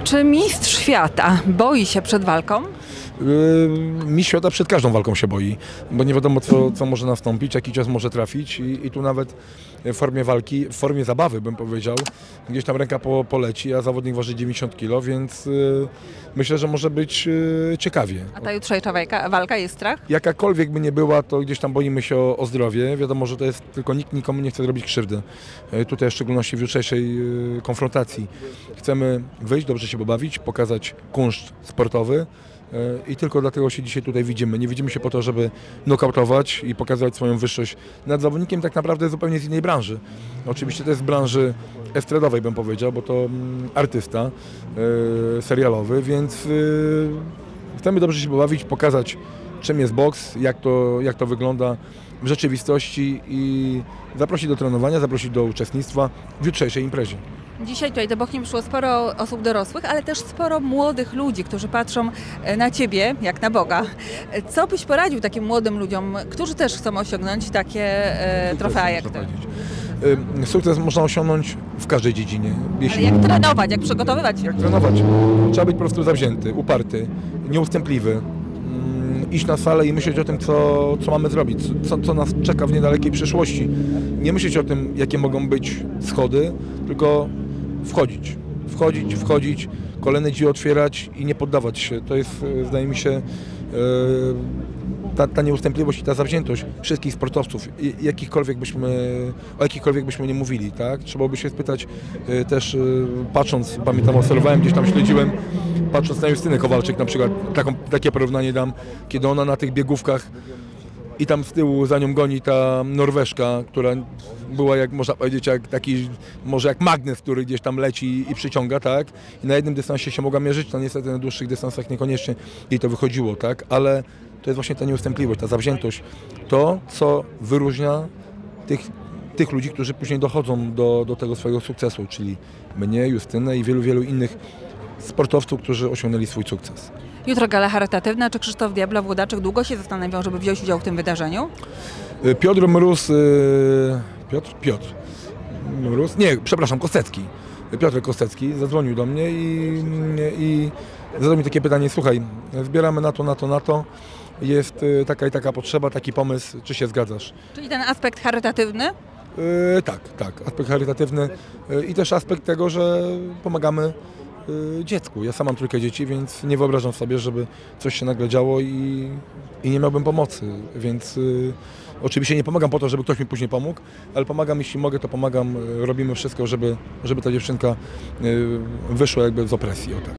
Czy mistrz świata boi się przed walką? Mistrz świata przed każdą walką się boi, bo nie wiadomo co może nastąpić, jaki cios może trafić i tu nawet w formie walki, w formie zabawy bym powiedział, gdzieś tam ręka poleci, a zawodnik waży 90 kg, więc myślę, że może być ciekawie. A ta jutrzejsza walka jest strach? Jakakolwiek by nie była, to gdzieś tam boimy się o zdrowie. Wiadomo, że to jest tylko nikt nikomu nie chce zrobić krzywdy. Tutaj w szczególności w jutrzejszej konfrontacji chcemy wyjść, dobrze się pobawić, pokazać kunszt sportowy. I tylko dlatego się dzisiaj tutaj widzimy. Nie widzimy się po to, żeby nokautować i pokazywać swoją wyższość nad zawodnikiem tak naprawdę zupełnie z innej branży. Oczywiście to jest z branży estradowej, bym powiedział, bo to artysta serialowy, więc chcemy dobrze się pobawić, pokazać czym jest boks, jak to wygląda w rzeczywistości i zaprosić do trenowania, zaprosić do uczestnictwa w jutrzejszej imprezie. Dzisiaj tutaj do Bochni przyszło sporo osób dorosłych, ale też sporo młodych ludzi, którzy patrzą na Ciebie jak na Boga. Co byś poradził takim młodym ludziom, którzy też chcą osiągnąć takie trofea jak Ty? Sukces można osiągnąć w każdej dziedzinie. Ale jak trenować, jak przygotowywać się? Jak trenować? Trzeba być po prostu zawzięty, uparty, nieustępliwy. Iść na salę i myśleć o tym, co mamy zrobić, co nas czeka w niedalekiej przyszłości. Nie myśleć o tym, jakie mogą być schody, tylko wchodzić, kolejne drzwi otwierać i nie poddawać się. To jest, zdaje mi się, ta nieustępliwość i ta zawziętość wszystkich sportowców, o jakichkolwiek byśmy nie mówili, tak? Trzeba by się spytać też, patrząc, pamiętam, obserwowałem, gdzieś tam śledziłem, patrząc na Justynę Kowalczyk na przykład, takie porównanie dam, kiedy ona na tych biegówkach i tam z tyłu za nią goni ta Norweżka, która była, jak można powiedzieć, jak taki, może jak magnes, który gdzieś tam leci i przyciąga, tak? I na jednym dystansie się mogła mierzyć, to niestety na dłuższych dystansach niekoniecznie jej to wychodziło, tak? Ale to jest właśnie ta nieustępliwość, ta zawziętość, to, co wyróżnia tych ludzi, którzy później dochodzą do tego swojego sukcesu, czyli mnie, Justynę i wielu, wielu innych sportowców, którzy osiągnęli swój sukces. Jutro gala charytatywna. Czy Krzysztof Diablo, Włodaczek długo się zastanawiał, żeby wziąć udział w tym wydarzeniu? Piotr Mróz, Kostecki. Piotr Kostecki zadzwonił do mnie i zadał mi takie pytanie: słuchaj, zbieramy na to, jest taka i taka potrzeba, taki pomysł, czy się zgadzasz? Czyli ten aspekt charytatywny? Tak, aspekt charytatywny i też aspekt tego, że pomagamy dziecku. Ja sam mam trójkę dzieci, więc nie wyobrażam sobie, żeby coś się nagle działo i nie miałbym pomocy, więc oczywiście nie pomagam po to, żeby ktoś mi później pomógł, ale pomagam, jeśli mogę, to pomagam, robimy wszystko, żeby ta dziewczynka wyszła jakby z opresji. O tak.